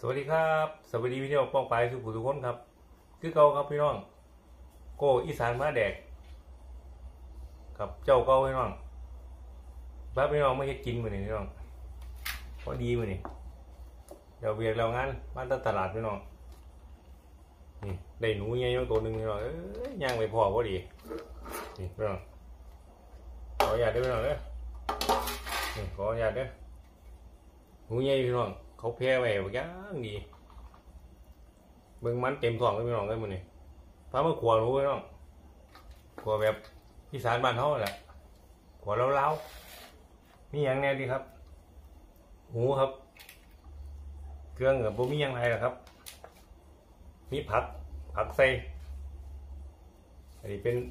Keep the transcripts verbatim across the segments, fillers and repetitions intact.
วัสดีครับสวัสดีพี่น้องป้องปลายสุขุทุกคนครับคือเก่าครับพี่น้องโกอีสานมาแดกครับเจ้าเก่าพี่น้องบ้าพี่น้องไม่เห็นกินมือนี่พี่น้องพอดีมือนี่เดี๋ยวเวียกแล้วงานบ้านตลาดพี่น้องนี่ได้หนูใหญ่ตัวหนึ่งพี่น้องเอ้ยย่างไปพอพอดีนี่พี่น้องขออนุญาตด้วยพี่น้องเด้อนี่ขออนุญาตเด้อหนูใหญ่พี่น้องเขาแพ้ไปแบบย่างดีเบิ่งมันเต็มท้องเลยพี่น้องเลยมื้อนี้พามาขัวหนูพี่น้องขัวแบบอีสานบ้านเฮาแหละขัวเล้าๆมีอย่างแน่ดีครับหูครับเครื่องกับบ่มีอย่างไรหรอกครับมีผักผักใส่อันนี้เป็น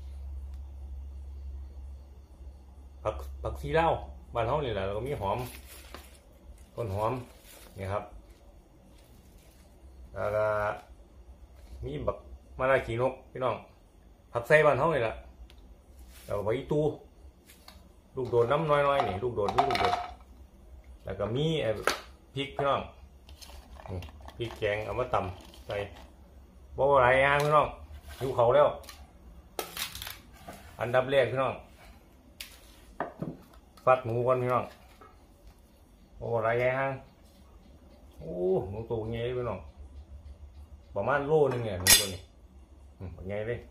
ผักผักชีลาวบ้านเฮานี่แหละแล้วก็มีหอมต้นหอมนี่ครับแล้วก็มีบักมะนาวขี้นกพี่น้องผักไส้บ้านเฮานี่แหละแล้วก็ใบตูลูกโดดน้ำน้อยๆนี่ลูกโดดนี่ลูกโดดแล้วก็มีพริกพี่น้องนี่พริกแกงเอามาตำใส่บ่หลายอย่างพี่น้องหิวเขาแล้วอันดับแรกพี่น้องฟัดหมูก่อนพี่น้องโอ้ไรแห้งโอ้หนูตัวใหญ่เลยพี่น้องประมาณโลนึงเนี่ยหนูตัวนี้ใหญ่เลย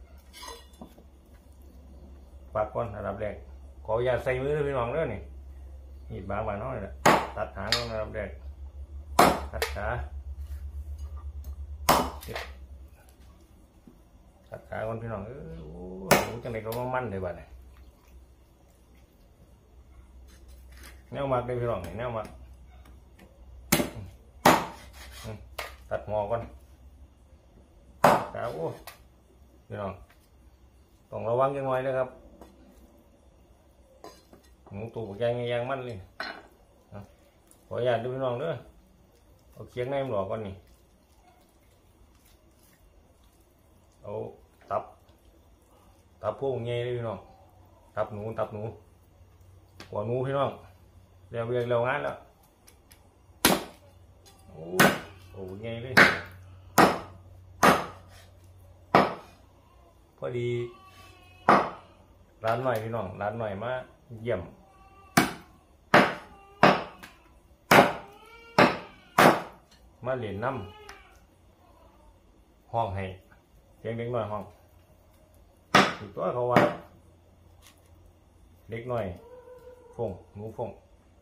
ปาดก้อนระดับแรกขออย่าใส่มือเลยพี่น้องเด้อนี่มีดบางบางน้อยแหละตัดหางก่อนระดับแรกตัดขาตัดขาก่อนพี่น้องเออโอ้หนูจังไหนก็มันเลยบ้านี่แนวมัดเลยพี่น้องแนวมัดตัดหมอก่อนกาวโอ้พี่น้องต้องระวังยังไงนะครับหมูตูบยางยางมันเลยขออนุญาตดูพี่น้องเด้อเอาเคียงในมันหลอกก่อนนี่เอาตับตับพวกใหญ่เลยพี่น้องตับหนูตับหนูหัวหนูพี่น้องเร็วเร็วเร็วงานแล้วโอ้โหใหญ่เลยพอดีร้านหน่อยพี่น้องร้านหน่อยมาเยี่ยมมาเล่นน้ำห้องให้เด็กเด็กหน่อยห้องถูกตัวเขาว่าเด็กหน่อยฟงหนูฟง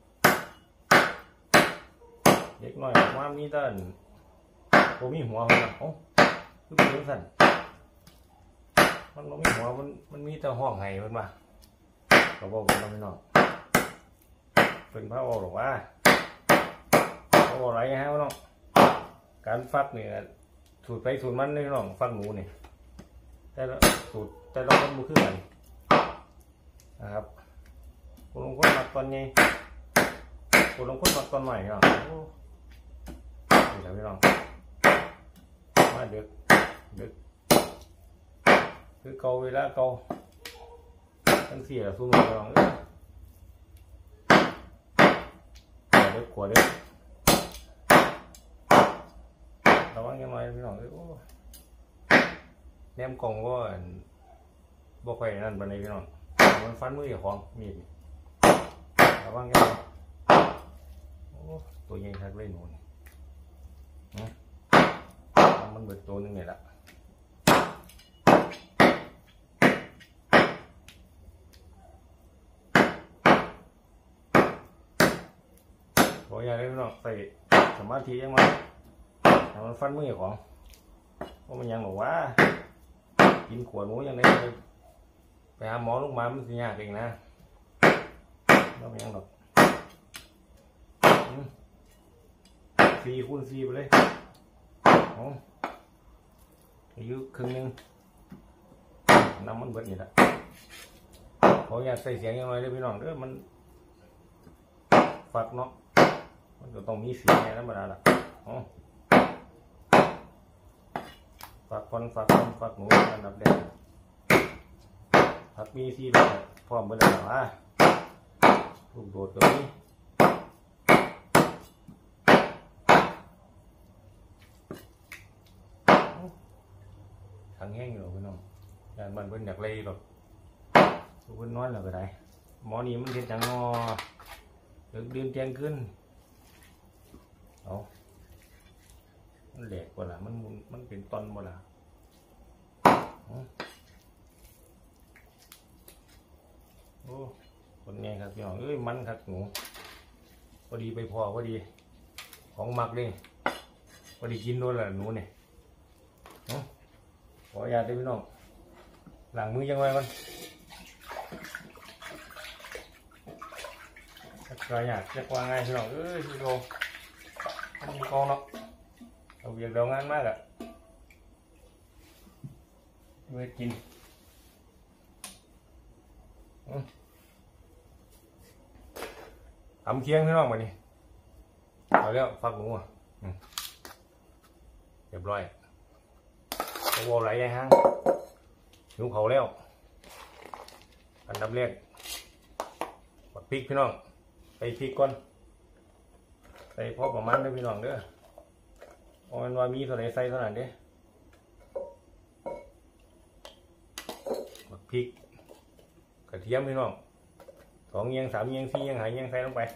เด็กหน่อยว่ามีแต่ผมมีหัวมันโอ้คือเป็นสั่นมันไม่มีหัวมันมันมีแต่ห้องไห้มันมาเขาบอกกันไม่นอกเป็นพระบอกหรอกว่าเขาบอกอะไรฮะพี่น้องการฟักเนี่ยสูตรไปสูตรมันนี่พี่น้องฟักหนูนี่แต่ละสูตรแต่ละคนมือขึ้นกันนะครับคนลงคนหมักตอนนี้คนลงคนหมักตอนใหม่เนาะนี่แหละพี่น้องมาเด็กเด็กคือเกาเวลาเกาตั้งสี่ละสู้มือพี่น้องเด็กขวดเด็กระวังยังไงพี่น้องโอ้แนมกล่องก็บ่ค่อยนั่นปานใดพี่น้องมันฟันมือของมีดระวังยังไงโอ้ตัวใหญ่ทักเลยหนูนี่มันเบิดตัวนึงนี่แหละขออย่าได้พี่น้องใส่สมาธิยังไงแต่มันฟันมือของเพราะมันยังบอกว่ากินขวดหนูยังได้เลยไปหาหมอลูกหมามันสิยากเองนะแล้วมันยังหรอกสี่คูณสี่ไปเลยอ๋ออายุครึ่งนึงน้ำมันเบิดนี่แหละขออยากใส่เสียงยังไงเลยพี่น้องเด้อมันฝักเนาะมันก็ต้องมีเสียงไงธรรมดาล่ะอ๋อฝักคนฝักคนฝักหนูอันดับแรกฝักมีสี่แบบพร้อมเบิดแล้วอ่ะลูกโดดตัวนี้งแห้งอยู่พี่น้องยานมันเพิ่นอยากเลยแบบเพิ่นนอนแล้วก็ได้หมอนี่มันเห็นจังงอเลิกดื่มแจ้งขึ้นเอามันแหลกกว่าล่ะมันมันเป็นตอนบ่ล่ะโอ้คนไงครับพี่น้องเอ้ยมันครับหนูพอดีไปพอพอดีของหมักเลยพอดีกินโดนละหนูเนี่ยขออนุญาตด้วยพี่น้องหลังมือยังไงมันจะกระยาดจะกวางไงพี่น้องเอ้ยพี่โกมันมีกองเนาะเอาเบียดเรางานมากอะเมื่อกินทำเคียงพี่น้องมาดิเอาแล้วฟักหนูอ่ะเรียบร้อยโอ้โหไหลใหญ่ห้างหิวเขาแล้วอันดับแรกปักพริกพี่น้องใส่พริกก่อนใส่พอประมาณด้วยพี่น้องเด้อเอาเป็นว่ามีเท่าไหร่ใส่เท่านั้นเด้ปักพริกกระเทียมพี่น้องสองเยียงสามเยียงสี่เยียงห้าเยียงใส่ลงไป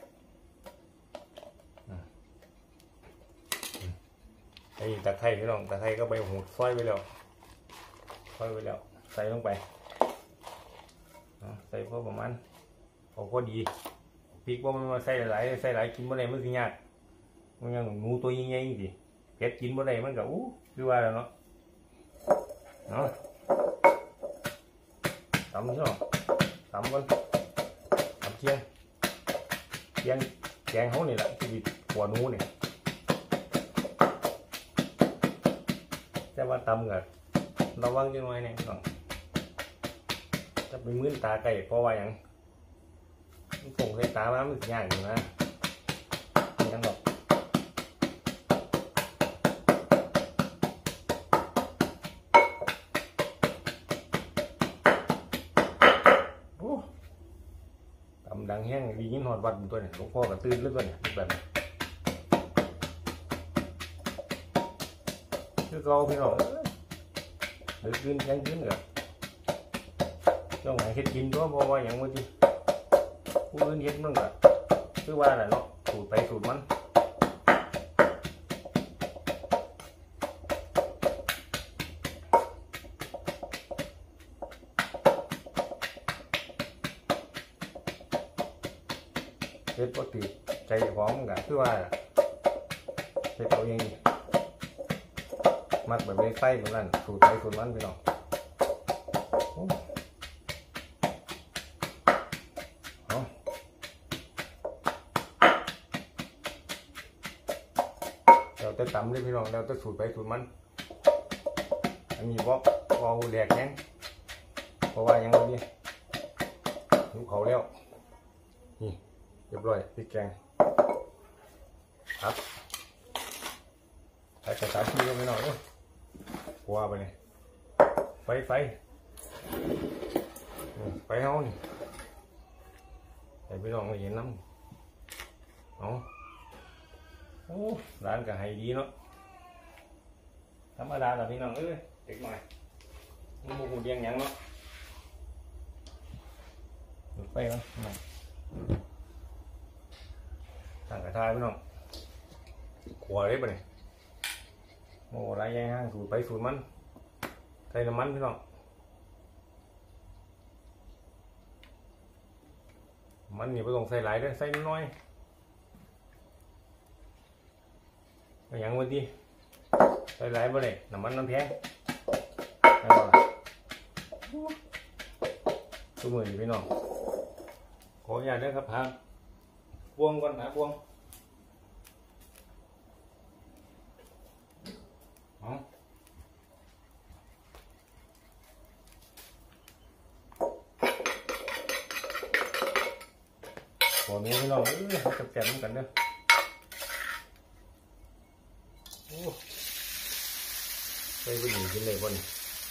ไอ้ตะไคร้พี่น้องตะไคร้ก็ใบหูซอยไปแล้วซอยไปแล้วใส่ลงไปใส่พอประมาณพอพอดีพริกว่ามันมาใส่หลายใส่หลายกินเมื่อไรมันสิยากมันยังหนูตัวยิ่งใหญ่สิเผ็ดกินเมื่อไรมันก็อู้คือว่าแล้วเนาะเนาะตำพี่น้องตำก่อนตำเคียงเคียงแกงเขานี่แหละที่หัวหนูเนี่ยจะว่าตำกับระวังจังไงเนี่ยน้องจะไปมื้นตาไก่เพราะว่าอย่างส่งใส่ตามามันยากอยู่นะยังบอกตำดังแห้งดียิ่งหอดวัดตัวเนี่ยหลวงพ่อก็ตื่นเรื่องตัวเนี่ยแบบนี้คือเราพี่น้องหรือกินยังกินเหรอต้องหาเห็ดกินด้วยเพราะว่าอย่างเมื่อกี้ผู้อื่นเห็ดมันก็คือว่าแหละเนาะสูตรไปสูตรมันเห็ดปกติใจของมันก็คือว่าเห็ดเอาเองมักแบบไม่ไฟเหมือนกันสูตรไปสูตรมันพี่น้องเราจะตำเลยพี่น้องเราจะสูตรไปสูตรมันอันนี้บอกวอลแดกแห้งเพราะว่ายังไงดีหิวเขาแล้วนี่เรียบร้อยพริกแกงครับใส่กระสาทีลงไปหน่อยด้วยกลัวไปเลยไฟไฟไฟเฮานี่ใส่พี่น้องมาเห็นน้ำเอาโอ้ร้านก็ให้ดีเนาะธรรมดาแต่พี่น้องเอ้ยเด็กหน่อยมันบุกเดียงยังเนาะดูไปมั้งสั่งกระทายพี่น้องขวดเลยปะเนี่ยโอ้ไรยังห้างสูตรไปสูตรมันใส่น้ำมันพี่น้องมันนี่ไปต้องใส่หลายด้วยใส่น้อยอย่างวันที่ใส่หลายบ่ได้น้ำมันน้ำแข็งนั่นแหละตัวมือดีพี่น้องขออนุญาตด้วยครับพาพวงก่อนนะพวงอ๋อขอเนี้ยพี่น้องเอ้ยเขาจะแกะมันกันเด้อโอ้ใส่ไปหนึ่งกินเลยบน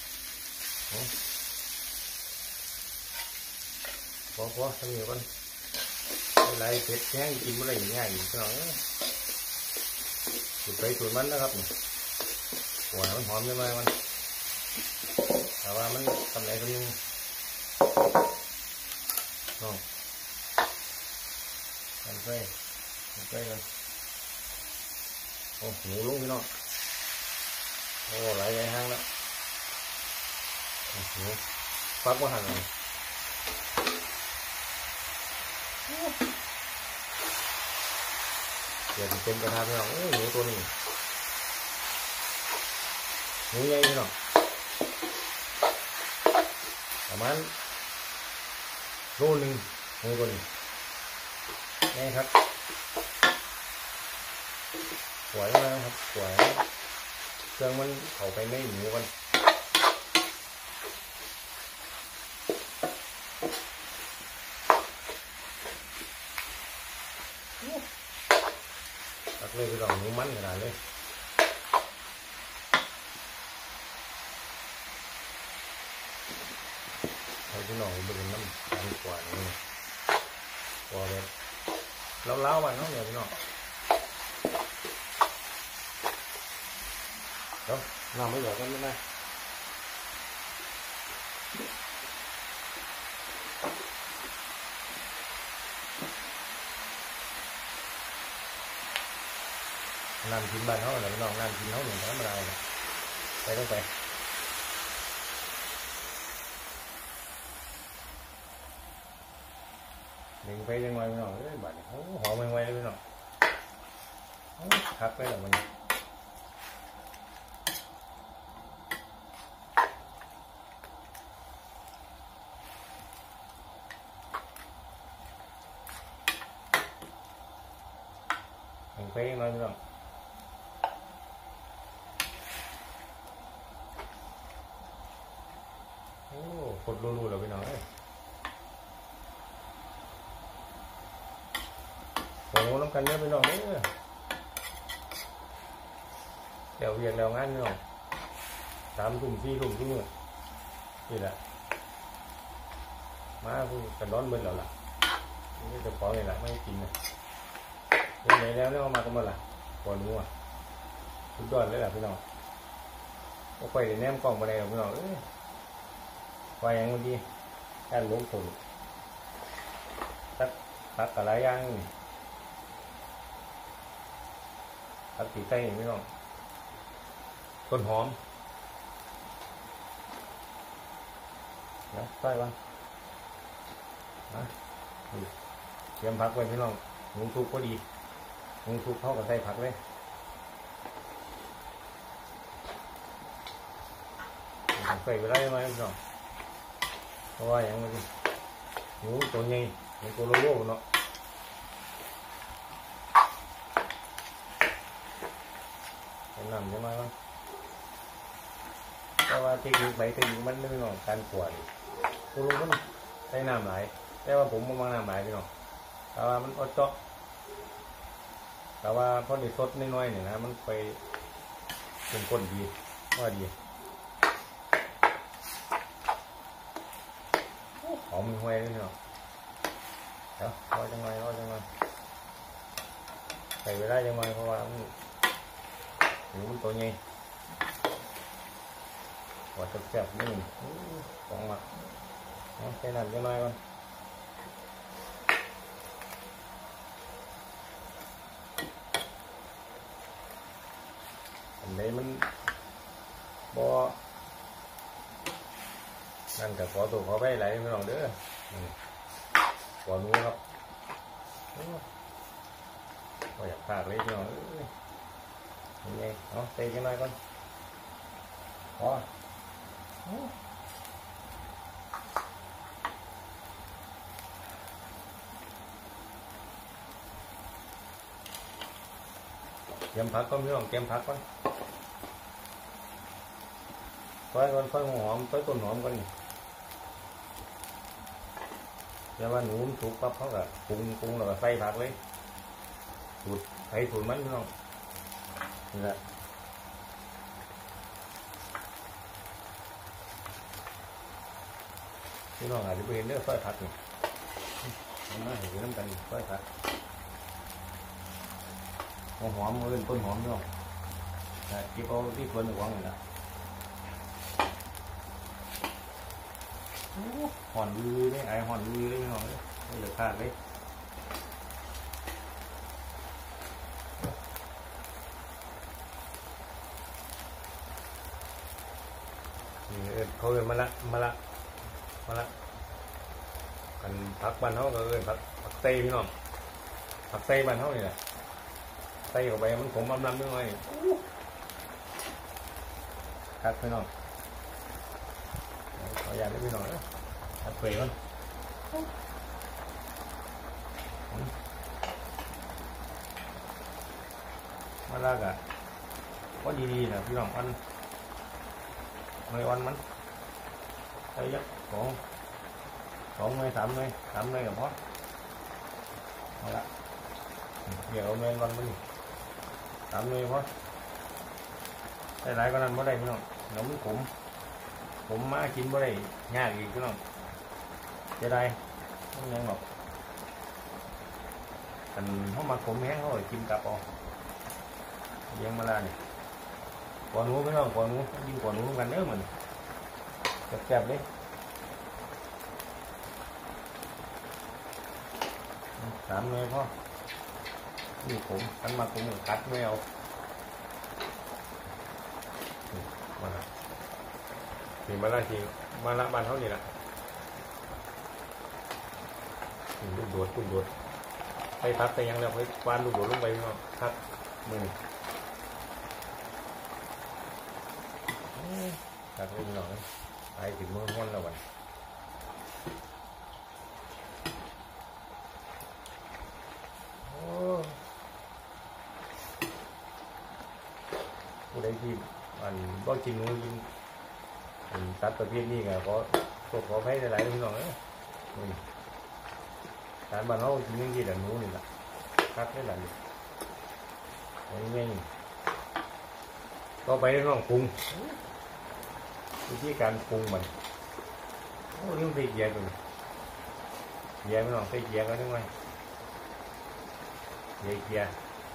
พอพอทำอยู่ก่อนอะไรเผ็ดแห้งกินอะไรง่ายอยู่พี่น้องสูตรไปสูตรมันนะครับหัวมันหอมได้ไหมมันแต่ว่ามันทำไหนก็ยังน้องกันไปกันไปกันโอ้หมูลุงพี่น้องโอ้หลายใหญ่ห้างแล้วหมูฟักว่าหั่นเลยเดี๋ยวเต็มกระทะพี่น้องโอ้หมูตัวนี้หมูใหญ่พี่น้องประมาณโลนึงหมูตัวนี้นี่ครับสวยมากครับสวยเครื่องมันเข้าไปในหมูกันตักเลยไปลองหมูมันขนาดเลยให้พี่น้องดูน้ำตาลกว่านี้พอเลยเล้าๆไปน้องเดี๋ยวพี่น้องเดี๋ยวน้ำไม่หยดกันไม่ได้น้ำกินบ้านเขาเหรอพี่น้องน้ำกินเขาเหมือนธรรมดาเลยไปต้องไปหนึ่งไปยังไงพี่น้องเอ้ยบ้านเขาหอมยังไงเลยพี่น้องคักไปแล้วมันหนึ่งไปยังไงพี่น้องโอ้กดรูๆแล้วพี่น้องเอ้ยโอ้น้ำกันเยอะพี่น้องเอ้ยเดี๋ยวเวียนแล้วงานพี่น้องสามทุ่มสี่ทุ่มทุกมื้อนี่แหละมาพูดกันร้อนเบิ้ลแล้วล่ะนี่จะขอเลยล่ะไม่กินนะยังไงแล้วเนี่ยมากันมาล่ะก่อนนู้อ่ะสุดยอดเลยล่ะพี่น้องก็ไปเดี๋ยวแนมกล้องมาได้หรอกพี่น้องเอ้ยไปยังเมื่อกี้การลงทุนตักตักอะไรยังตักตีไส้พี่น้องต้นหอมเดี๋ยวใส่บ้างนะเตรียมผักไว้พี่น้องหมูทุกก็ดีหมูทุกเข้ากับใส่ผักเลยใส่ไปได้ไหมพี่น้องเพราะว่าอย่างนี้หมูตัวใหญ่หมูตัวโลๆเนาะน้ำใช่ไหมบ้างแต่ว่าเทคนิคไปเทคนิคมันไม่เหมือนการขวดตัวลงมันใช้น้ำไหลแต่ว่าผมมันมาน้ำไหลพี่น้องแต่ว่ามันอดเจาะแต่ว่าพอดีสดน้อยๆเนี่ยนะมันไปเป็นคนดีว่าดีหอมมีห้วยด้วยเนาะเดี๋ยวรอจังไงรอจังไงใส่ไปได้จังไงเพราะว่าหมูมันตัวใหญ่หัวแซ่บๆนี่ของหมักใส่น้ำจังไงก่อนอันนี้มันบ่นั่นกับขอตัวขอไปไหลไม่ลองเด้อขอนู้ครับก็อยากพากเลยพี่น้องยังไงเอาเตะกันหน่อยก่อนพอเตรียมผักก่อนพี่น้องเตรียมผักก่อนค่อยก่อนค่อยหอมค่อยต้นหอมก่อนเดี๋ยวว่าหนูถูกปั๊บเขาก็ปรุงปรุงแล้วก็ใส่ผักเลยสูตรไทยสูตรมันพี่น้องนี่แหละพี่น้องอาจจะไปเห็นเรื่องซอยผักนี่มาเห็นน้ำกันซอยผักหอมเลยต้นหอมพี่น้องที่เขาที่สวนหลวงนี่แหละห่อนลือเลยไอห่อนลือเลยน้องเลยไม่เหลือขาดเลยนี่เอิ้นเขาเอิ้นมะละมะละมะละกันผักบ้านเขาก็เอิ้นผักผักเต้พี่น้องผักเต้บ้านเขานี่แหละเต้ออกไปมันขมลำๆนิดหน่อยคัดพี่น้องขออยากได้พี่น้องนะคัดเปรี้ยวมาลากอะก็ดีๆนะพี่น้องอันไม่วันมันใช้ยักสองสองไม่สามไม่สามไม่กับพอมาละเดี๋ยวเอาเมนวันมันสามไม่พอได้หลายก็นั้นไม่ได้พี่น้องน้ำมันขมผมมากินไม่ได้ยากอีกพี่น้องจะได้ไม่ยังหรอกกันเขามาขมแห้งเขาเลยกินกลับเอาเลี้ยงมาลาเนี่ยก่อนหนูพี่น้องก่อนหนูยิ่งก่อนหนูกันเยอะเหมือนแซ่บๆเลยสามเมตรพ่อนี่ผมอันมาผมกัดไม่เอามาละนี่มาละทีมาละบ้านเขานี่แหละลูกโดดลูกโดดไปพัดไปยังแล้วไปวานลูกโดดลงไปเนาะครับมือตัดไปหน่อยไปถึงมือม้วนแล้ววันผู้ใดที่มันก็กินนู้นกินตัดประเภทนี้ไงเพราะตัวขอให้หลายๆพี่น้องเลยการบ้านเขากินอย่างนี้แต่นู้นนี่แหละคัดได้หลายอย่างนี้ก็ไปน้องปรุงวิธีการปรุงมันโอ้ยมันใส่เกียร์ตัวเกียร์ไม่น้องใส่เกียร์ก็ได้ไหมเกียร์เกียร์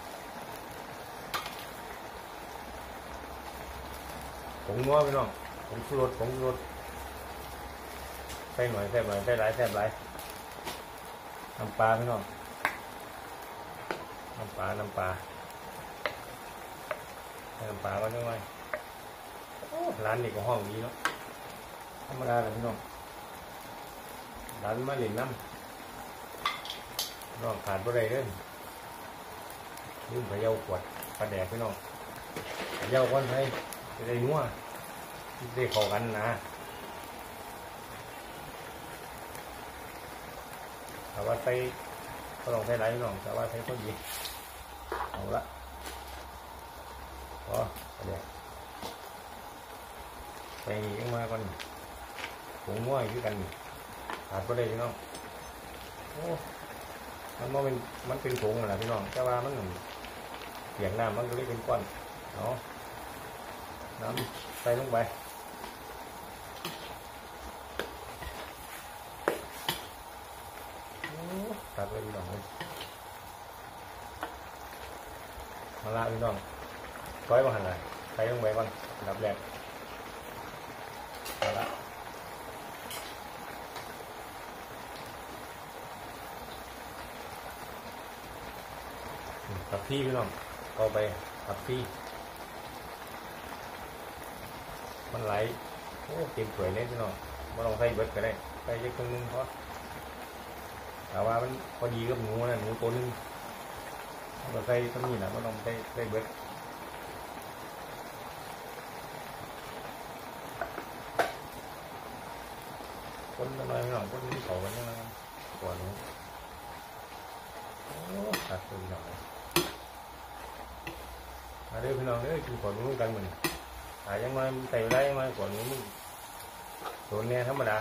ผงนัวพี่น้องผงชูรสผงชูรสใส่หน่อยใส่หน่อยใส่หลายใส่หลายน้ำปลาพี่น้องน้ำปลาน้ำปลาน้ำปลาก็ได้ไหมร้านนี้ก็ห้องนี้เนาะธรรมดาเลยพี่น้องร้านมาหลินน้ำน้องขาดบ่ได้เด้อลืมไปเย้าขวดปลาแดกพี่น้องเย้าก้อนให้จะได้นัวได้เข้ากันนะแต่ว่าใส่ก็ลองใส่หลายพี่น้องแต่ว่าใส่ก็ดีเอาละพอปลาแดกไปยังมาก่อนผงม้วยคือกันขาดก็ได้พี่น้องโอ้มันมันเป็นมันเป็นผงอะไรพี่น้องแต่ว่ามันเปียกน้ำมันก็เลยเป็นก้อนเนาะน้ำใส่ลงไปขาดไปพี่น้องเลยมาละพี่น้องร้อยบาทเลยใส่ลงไปบ้างดับแรกละผักพี่พี่น้องเอาไปผักพี่มันไหลโอ้เต็มถ้วยเลยพี่น้องมาลองใส่เบิดก็ได้ใส่เยอะครึ่งนึงพอแต่ว่ามันพอดีกับหนูนะหนูตัวนึงเราใส่ต้นนี้นะมาลองใส่ใส่เบิดคนอะไรไม่หรอกคนที่เขากันนี่นะกว่านู้นตัดตัวหน่อยมาเด้อพี่น้องเด้อกินกว่านู้นกันเหมือนหายังไงใส่ได้ไหมกว่านู้นตัวนี้ธรรมดา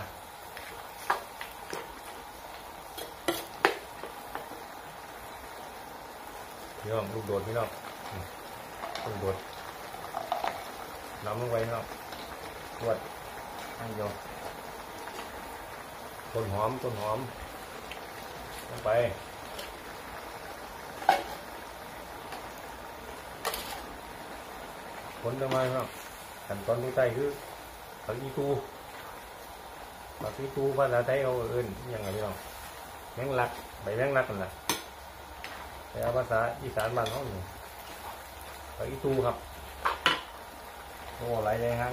พี่น้องลูกโดดพี่น้องลูกโดดน้ำลงไปพี่น้องขวดให้โยต้นหอมต้นหอมลงไปผลทำไมครับขั้นตอนที่ใต้คือผักอีตูผักอีตูภาษาไทยเขาเอิ้นยังไงพี่น้องแมงลักใบแมงลักนั่นแหละแต่ภาษาอีสานบ้านเขาเนี่ยผักอีตูครับโอ้หลายแรงฮะ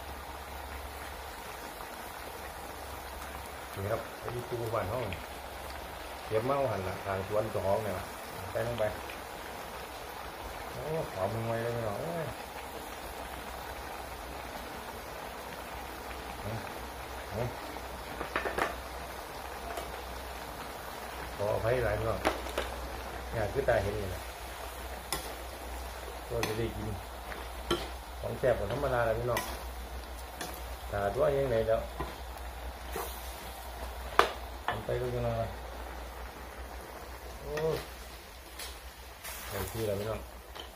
นี่ครับผักอีตูบ้านเขาเก็บเมาหันหลังทางสวนตัวของเนี่ยใส่ลงไปโอ้หอมมึงไว้เลยพี่น้องขออภัยหลายพี่น้องอยากคือตาเห็นเลยนะก็จะได้กินของแซ่บกว่าธรรมดาเลยพี่น้องตาตัวยังไงแล้วทำไปก็ยังไงโอ้ใส่ที่แล้วพี่น้อง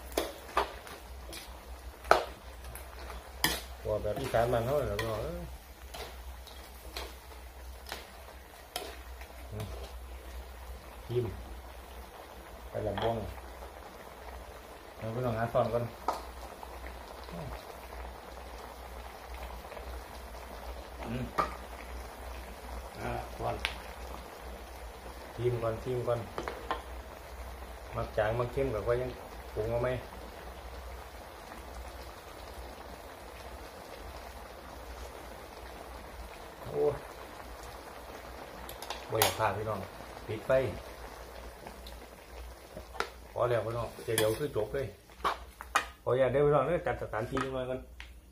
ว่าแบบอีสานมันเท่าไหร่พี่น้องชิมไปลำบ้องเราไปลองหาซ่อนกันอืมอ่าก่อนชิมก่อนชิมก่อนมักจางมักเข้มกับว่ายังปรุงเอาไหมโอ้บ่อยากพาพี่น้องปิดไฟพอแล้วพี่น้องเดี๋ยวคือจบเลยพออยากได้พี่น้องเนี่ยจัดสถานที่มากัน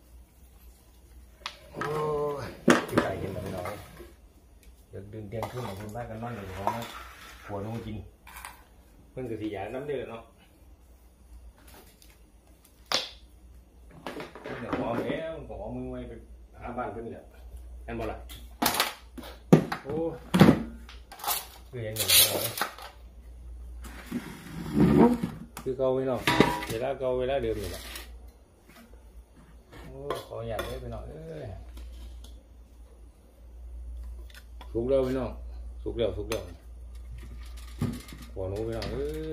โอ้ยที่ใจเย็นนะพี่น้องเดี๋ยวดึงเตียงขึ้นมาคุณบ้านกันนอนเลยของหัวนุ่งกินเพิ่งจะสีหยาน้ำเดือดเนาะเดี๋ยวหอมเอ๊ะหอมมือไว้ไปหาบ้านเพิ่นเนี่ยแอนบอลล่ะโอ้คือยังไงคือเก่าไปหน่อยเวลาเก่าเวลาเดิมอยู่ละโอ้ขออยากได้ไปหน่อยเอ้ยสุกแล้วไปหน่อยสุกแล้วสุกแล้วขอหนูไปหน่อยเอ้ย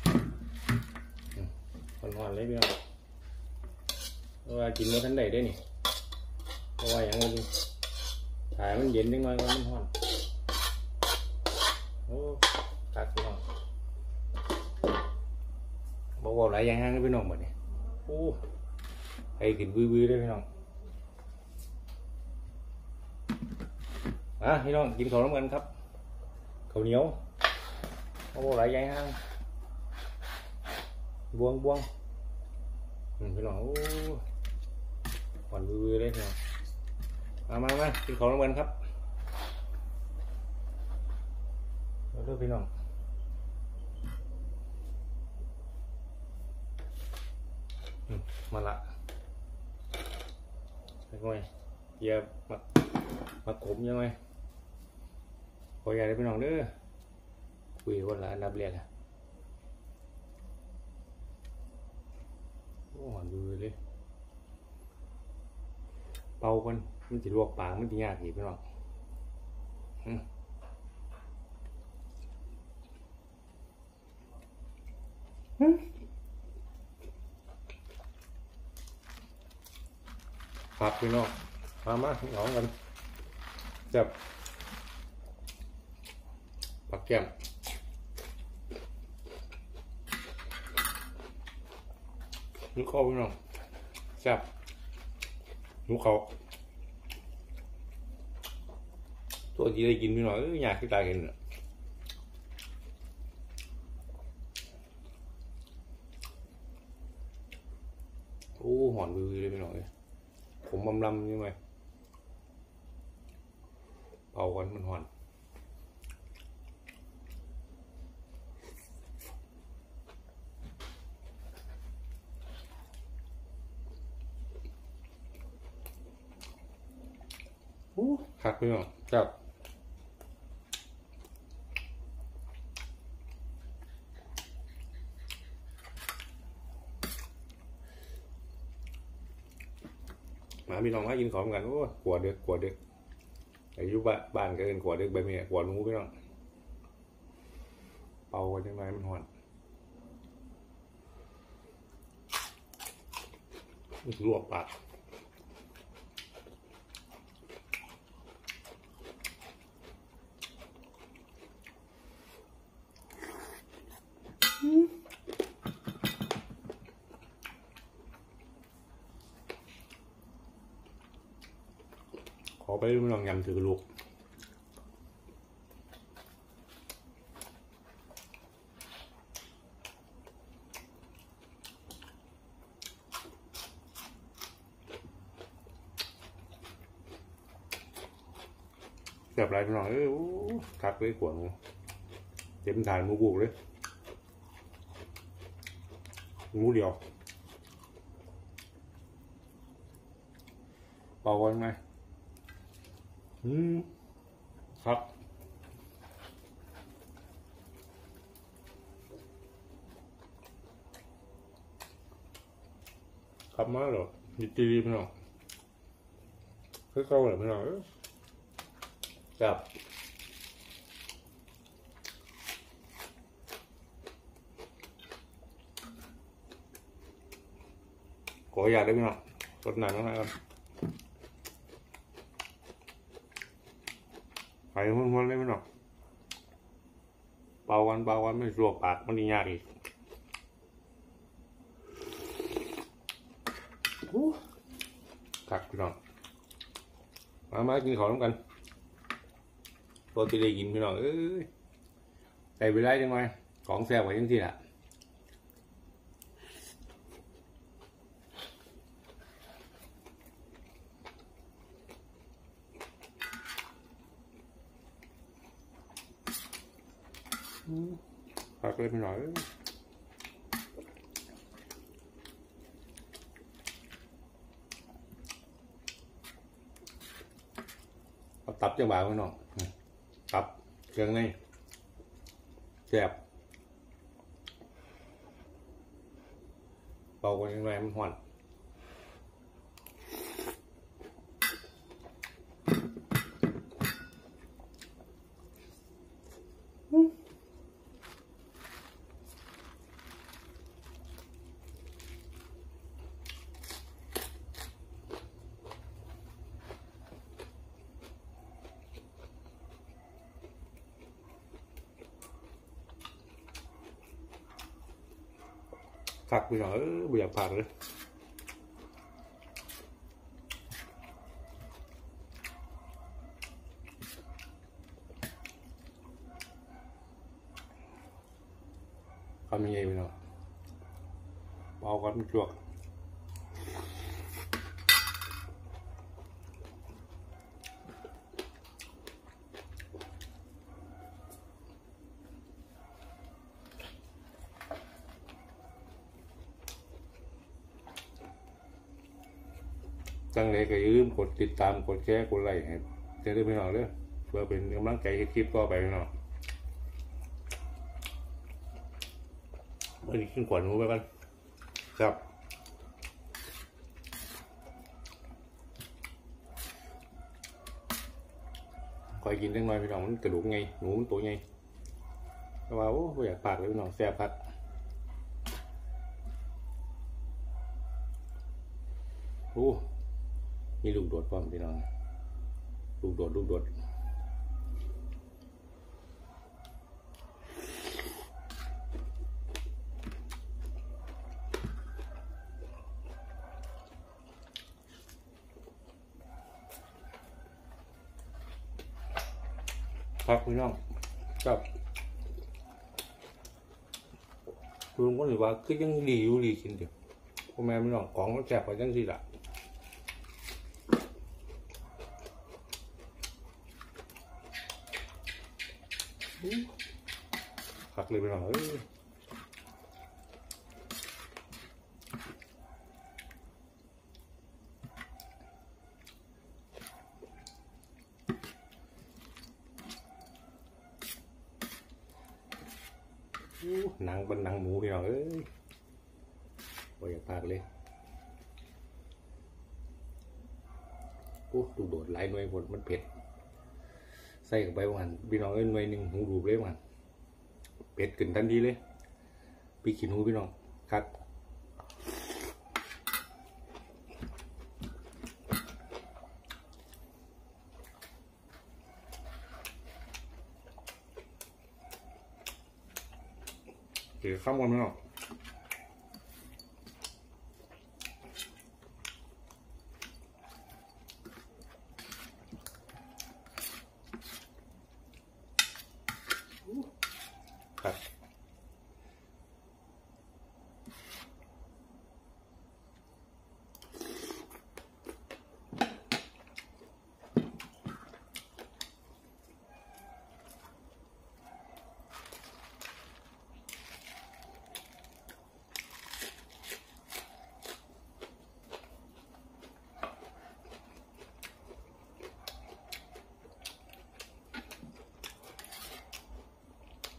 หอนๆเลยไปหน่อยเพราะว่ากินมาทันใดได้นี่เพราะว่าอย่างนี้ถ่ายมันเย็นนิดหน่อยมันหอนโอ้ตักไปหน่อยบอกว่าหลายอย่างห้างพี่น้องหมดเนี่ยโอ้ให้กินบื้อๆได้พี่น้องอ่ะพี่น้องกินข้าวน้ำกันครับข้าวเหนียวบอกว่าหลายอย่างห้างบวงบวงพี่น้องโอ้หวานบื้อๆได้พี่น้องมามามากินข้าวน้ำกันครับแล้วด้วยพี่น้องมาละยังไงเยี่ยมมามาขมยังไงขออยากได้พี่น้องเด้อคุยวันละนับเรียนละโอ้หอนดูเลยเป่ากันมันจะลวกปากมันจะยากอีกพี่น้องครับพี่น้องมามาหนองกันจับปักแก้มลูกเขาพี่น้องจับลูกเขาตัวที่ได้กินพี่น้องอยากที่ตาเห็นอ่ะโอ้หอนมือเลยพี่น้องเลยผมบำลำยังไงเป่ากันมันหอนโอ้ขัดพี่น้องจับมาพี่น้องมากินของกันโอ้ขวดเด็กขวดเด็กอายุบ้านบ้านก็เป็นขวดเด็กแบบนี้ขวดงูพี่น้องเป่ากันยังไงมันหอนลวกปากไปไม่ลองยำถือกระลูกแบบไรพี่น้องเอ้ยคักเลยขวดงูเต็มฐานมูบุกเลยงูเดียวเป่ากันไหมอืมครับครับมาเหรอดีดีพี่น้องคือเข้าเลยพี่น้องครับขออยากได้พี่น้องรดน้ำข้างในกันไปม้วนๆเลยพี่น้องเบาวันเบาวันไม่สวกปากมันนี่ยากอีกกักพี่น้องมามากินของกันตัวที่ได้กินพี่น้องเอ้ยใส่ไปได้จังไงของแซ่บกว่าจังที่ละพักเลยพี่น้องเอาตับจังหวะพี่น้องตับเครื่องในแซ่บเบากันยังไงมันหวานคักพี่น้องเออไม่อยากผ่านเลยทำยังไงพี่น้องเบากันจวกจังเลยก็อย่าลืมกดติดตามกดแชร์กดไลค์ให้จะได้พี่น้องเด้อเพื่อเป็นกำลังใจให้คลิปต่อไปพี่น้องวันนี้ขึ้นขวดหนูไปกันครับคอยกินจังหน่อยพี่น้องมันกระดูกไงหนูมันตัวไงแต่ว่าโอ้ไม่อยากปากเลยพี่น้องแซ่บพัดโอ้มีลูกโดดป้อมพี่น้องลูกโดดลูกโดดครับพี่น้องครับลุงก็ถือว่าคือยังดีอยู่ดีกินเดียวพ่อแม่พี่น้องของมันแซ่บกว่าจังสิล่ะคักเลยพี่น้องเอ้ยหนังเป็นหนังหมูพี่น้องเอ้ยบ่อยากพากเลยโอ้ดูโดดหลายหน่วยผลมันเผ็ดใส่กับใบหวานพี่น้องเอ้ยหน่วยหนึ่งหูดูเลยหวานเผ็ดขึ้นทันทีเลยพี่ขี้หนูพี่น้องครับเดี๋ยวข้ามกันพี่น้อง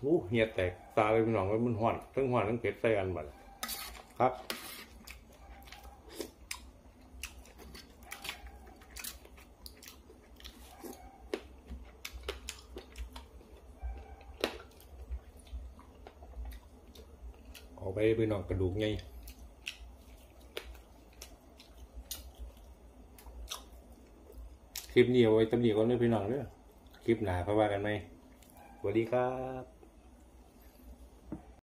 อู้เหียแตกตาเลยพี่น้องเลยมันห่อนทั้งห่อนทั้งเผ็ดใส่กันหมดครับเอาไปพี่น้องกระดูกไงคลิปนี้เอาไว้ตำหนิก่อนเลยพี่น้องเด้อคลิปหน้าค่อยว่ากันไหมสวัสดีครับ